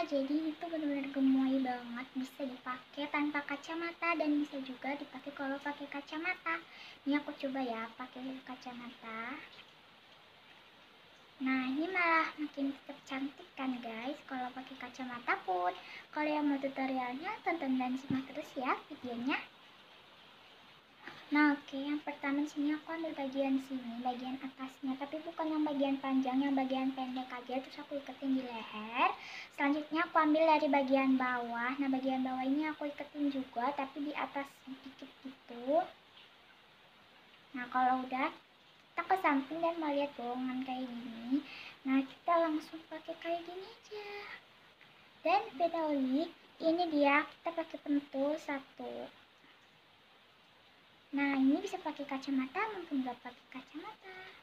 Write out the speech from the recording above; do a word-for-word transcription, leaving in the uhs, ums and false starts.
jadi itu benar-benar gemoy banget, bisa dipakai tanpa kacamata dan bisa juga dipakai kalau pakai kacamata. Ini aku coba ya pakai kacamata. Nah, ini malah makin tetap cantik kan guys kalau pakai kacamata pun. Kalau yang mau tutorialnya tonton dan simak terus ya videonya. Nah, oke, yang pertama sini aku ambil bagian sini, bagian atasnya, tapi bukan yang bagian panjang, yang bagian pendek aja, terus aku iketin di leher. Selanjutnya aku ambil dari bagian bawah. Nah, bagian bawah ini aku iketin juga, tapi di atas sedikit gitu. Nah, kalau udah, kita ke samping dan mau lihat bolongan kayak gini. Nah, kita langsung pakai kayak gini aja. Dan beda oli, ini dia, kita pakai pentul satu. Nah, ini bisa pakai kacamata, mungkin nggak pakai kacamata.